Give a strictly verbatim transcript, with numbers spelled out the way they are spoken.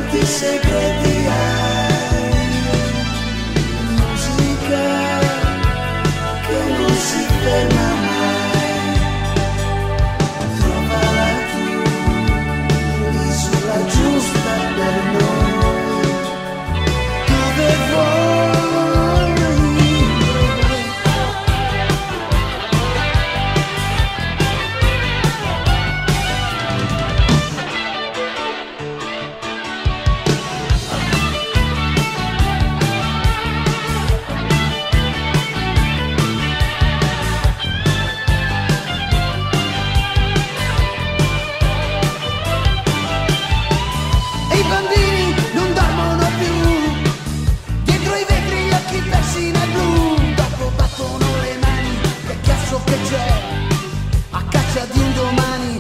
quanti segreti hai, musica che non si ferma mai, trovala tu l'isola giusta per noi, dove vuoi. I bambini non dormono più, dietro i vetri gli occhi persi nel blu, dopo battono le mani, che chiasso che c'è, a caccia di un domani.